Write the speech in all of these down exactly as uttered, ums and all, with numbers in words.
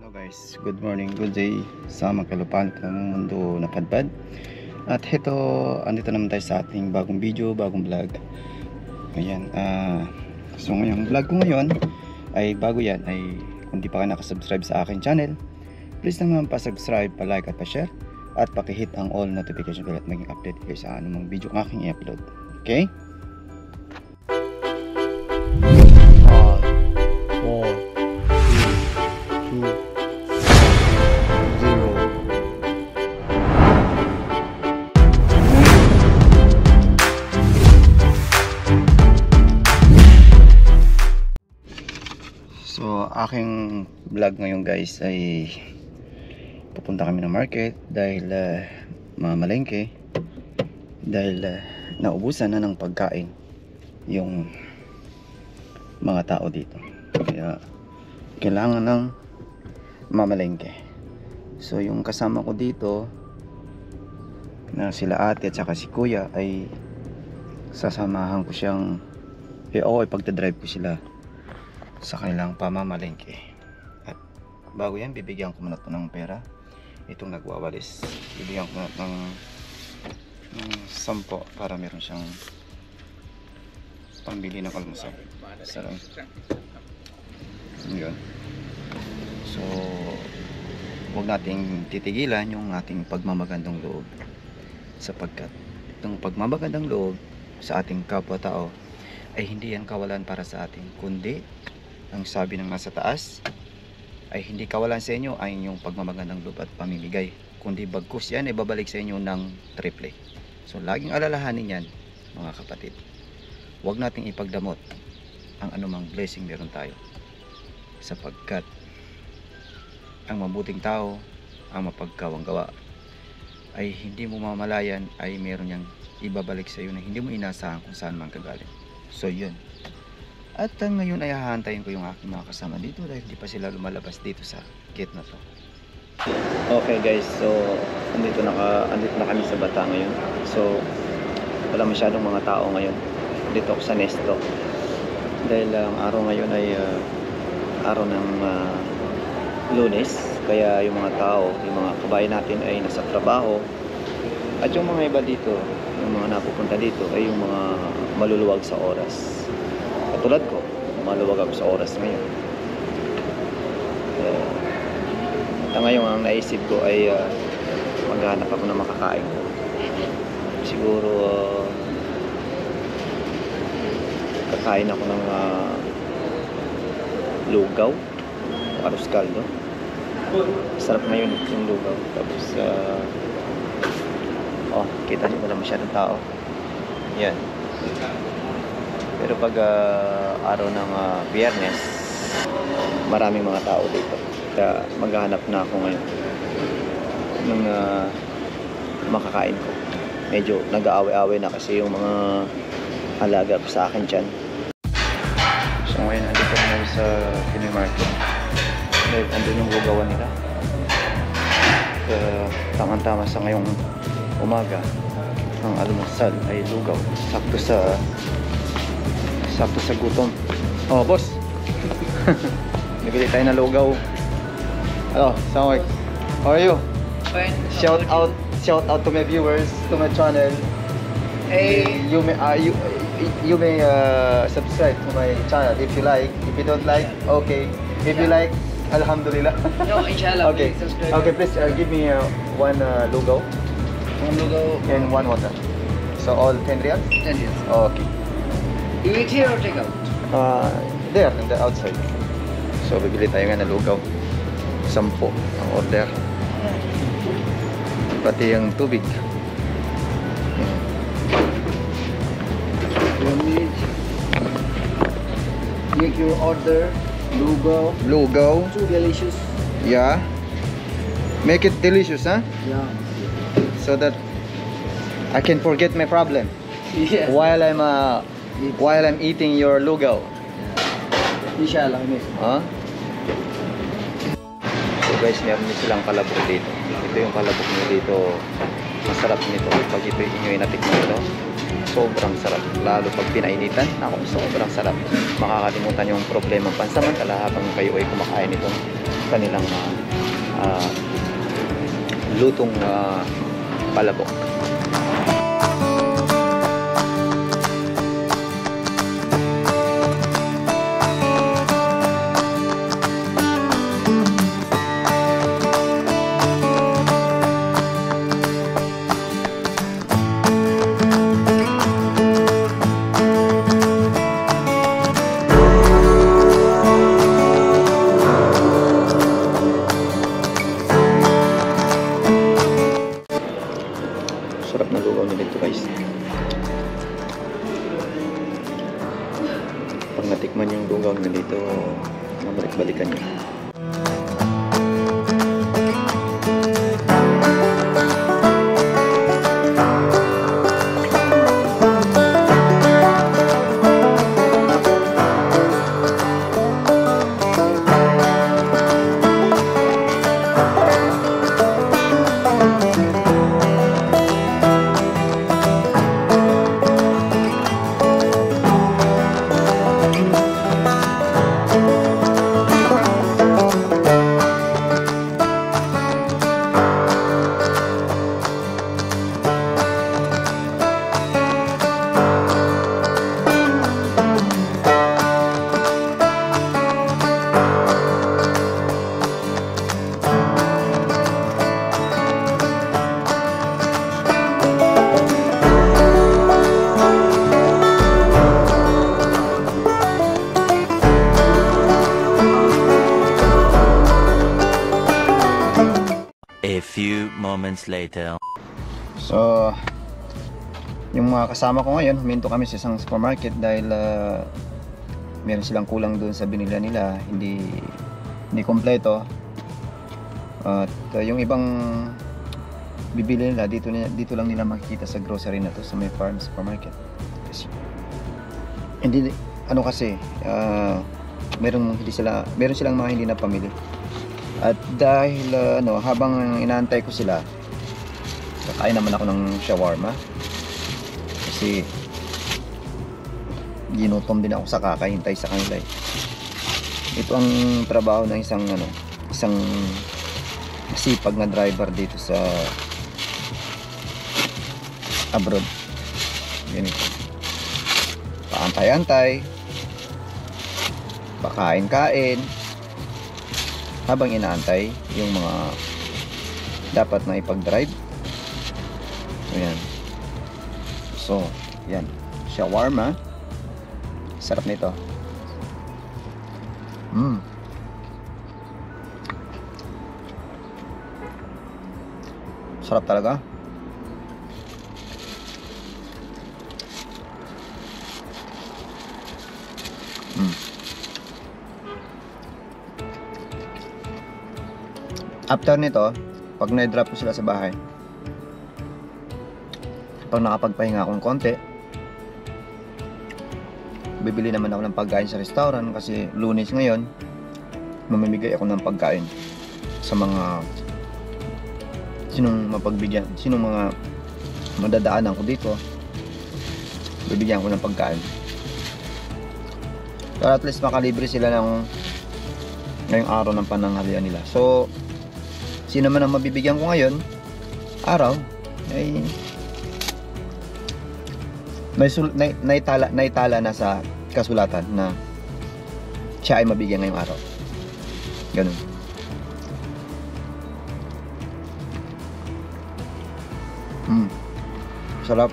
Hello guys, good morning, good day sa magkalupaan ng mundo na padpad. At heto, andito naman tayo sa ating bagong video, bagong vlog. Ayan, uh, so ngayong vlog ko ngayon ay bago yan, ay kung di pa kayo nakasubscribe sa aking channel, please naman pa-subscribe, pa-like at pa-share at paki-hit ang all notification bell at maging update kayo sa anumang video ng aking i-upload. Okay? So aking vlog ngayon guys ay pupunta kami ng market dahil uh, mamalengke dahil uh, naubusan na ng pagkain yung mga tao dito, kaya kailangan ng mamalengke. So yung kasama ko dito na sila ate at saka si kuya ay sasamahan ko siyang eh, oo, ipagdadrive ko sila sa kanilang pamamalengke. At bago yan, bibigyan ko muna ito ng pera, itong nagwawalis, bibigyan ko muna ng, ng sampo para meron siyang pambili ng almusal. Sarang yun. So huwag nating titigilan yung ating pagmamagandang loob, sapagkat itong pagmamagandang loob sa ating kapwa-tao ay hindi yan kawalan para sa atin, kundi ang sabi ng nasa taas ay hindi kawalan sa inyo ay inyong pagmamagandang loob at pamimigay, kundi bagkus yan ay babalik sa inyo ng triple. So laging alalahanin yan mga kapatid. Huwag nating ipagdamot ang anumang blessing meron tayo, sapagkat ang mabuting tao, ang mapagkawang gawa ay hindi mo mamalayan ay meron niyang ibabalik sa iyo na hindi mo inasahan kung saan man kagaling. So yun. At uh, ngayon ay hahantayin ko yung aking mga kasama dito dahil hindi pa sila lumalabas dito sa gate na to. Okay guys, so andito na, ka, andito na kami sa Batha ngayon. So wala masyadong mga tao ngayon. Dito ako sa Nesto dahil ang uh, araw ngayon ay uh, araw ng uh, Lunes, kaya yung mga tao, yung mga kabayan natin ay nasa trabaho. At yung mga iba dito, yung mga napupunta dito ay yung mga maluluwag sa oras. Katulad ko, maluwag ako sa oras ngayon. Uh, at ngayon ang naisip ko ay uh, maghanap ako ng makakain. Siguro uh, kakain ako ng uh, lugaw, arroz caldo. Sarap ngayon yung lugaw. Tapos uh, oh, kita niyo wala masyadong tao. Yan. Pero pag uh, araw ng uh, Biyernes, maraming mga tao dito. Kaya maghahanap na ako ngayon ng uh, makakain ko. Medyo nag-aaway-aaway na kasi yung mga alaga ko sa akin dyan. So ngayon nandito na sa Pinoy Market. Dahil andun yung lugawan nila. Uh, Tama-tama sa ngayong umaga, ang almusal ay lugaw. Sakto sa Sakto sa gutom. Oh, boss. Nabili tayo na lugaw. Hello, Assalamualaikum. How are you? Fine. Shout out, shout out to my viewers, to my channel. Hey. You may, uh, you, you may uh, subscribe to my channel if you like. If you don't like, okay. If you like, Alhamdulillah. No, inshallah. Okay. Please subscribe. Okay, please uh, give me uh, one uh, lugaw One logo. and one water. So all ten riyals. Ten years. Okay. You eat here or take out? Uh, there, in the outside. So, bibili tayo nga na lugaw. Sampo ang order. Pati yung tubig. Hmm. You need make your order. Lugo. Lugaw. Too delicious. Yeah. Make it delicious, huh? Yeah. So that I can forget my problem Yes. while I'm uh, while I'm eating your lugaw. Inshallah. Huh? So guys, meron din silang kalabok dito. Ito yung kalabok nyo dito. Masarap nito. Pag ito inyo inatikman ito, sobrang sarap. Lalo pag pinainitan, ako sobrang sarap. Makakalimutan yung problema pansamantala habang kayo ay kumakain itong kanilang uh, uh, lutong uh, palabok. Sarap na lugaw nila ito, guys. Pag natikman yung lugaw nila ito, mabalik-balikan nyo. A few moments later. So, yung mga kasama ko ngayon, huminto kami sa isang supermarket dahil uh, meron silang kulang doon sa binila nila, hindi hindi kompleto. At uh, yung ibang bibili nila dito dito lang nila makikita sa grocery na to, sa may farm supermarket. Kasi, hindi ano kasi uh, meron hindi sila meron silang mga hindi na pamili. At dahil uh, ano, habang inaantay ko sila, kakain naman ako ng shawarma. Kasi ginutom din ako sa kakahintay sa kanila. Eh. Ito ang trabaho ng isang ano, isang masipag na driver dito sa abroad. Ganito. Paantay-antay, pakain-kain, habang inaantay yung mga dapat na ipag-drive. Ayan. So, yan. Shawarma. Sarap nito. Mm. Sarap talaga. Mm. After nito, pag na-drop ko sila sa bahay, pag nakapagpahinga akong konti, bibili naman ako ng pagkain sa restaurant kasi Lunes ngayon, mamimigay ako ng pagkain sa mga sinong mapagbigyan, sinong mga madadaanan ko dito, bibigyan ko ng pagkain para at least makalibre sila ng ngayong araw ng pananghalian nila. So, sino man ang mabibigyan ko ngayon araw ay may sul- na, naitala, naitala na sa kasulatan na siya ay mabigyan ngayong araw. Ganun. Mm. Sarap.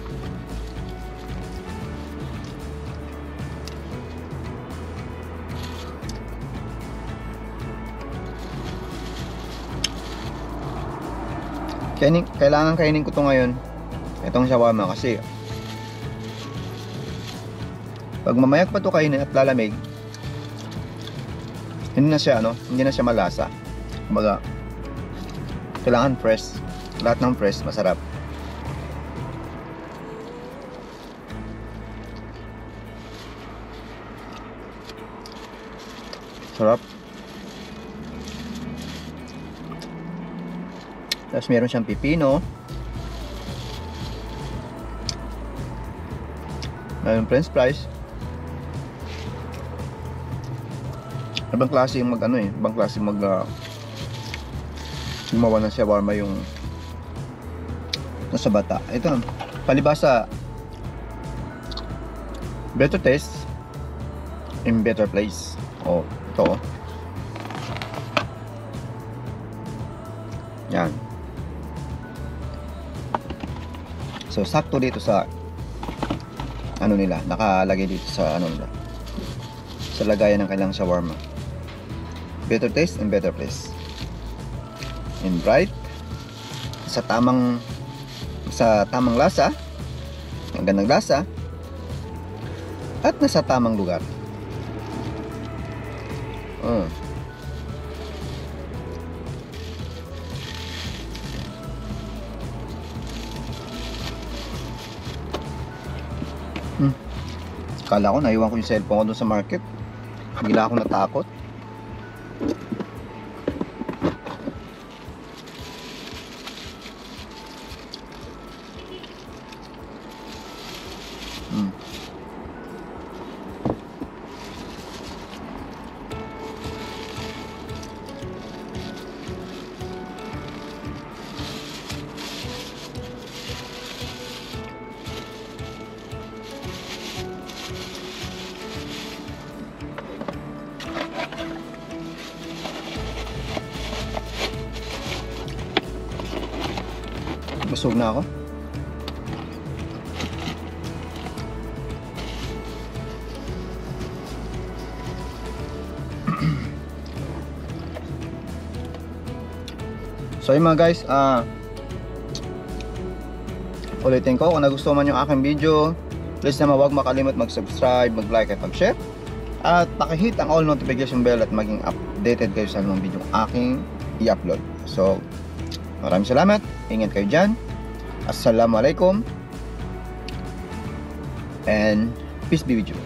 Kainin, kailangan kainin ko to ngayon, itong shawarma, kasi pag mamayag pa to kainin at lalamig, hindi na siya ano, hindi na siya malasa. Kumbaga, kailangan fresh. Lahat ng fresh masarap. Sarap. Tapos meron siyang pipino, meron french fries, Ibang klase yung mag ano eh, ibang klase mag uh, gumawa ng shawarma yung nasa Batha. Ito, palibasa better taste in better place. Oh, ito. Yan. So sakto dito sa ano nila, nakalagay dito sa ano nila, sa lagayan ng kailang shawarma. Better taste and better place. And bright, sa tamang sa tamang lasa, ang gandang lasa, at nasa tamang lugar. Uh. Hmm. Kala ko naiwan ko yung cellphone ko doon sa market. Bigla ako natakot. Hmm. Busog na ako. So yun mga guys, ah uh, ulitin ko, kung nagustuhan man yung aking video, please naman huwag makalimot mag-subscribe, mag-like at mag-share, at pakihit ang all notification bell at maging updated kayo sa anumang video aking i-upload. So maraming salamat, ingat kayo dyan, assalamualaikum, and peace be with you.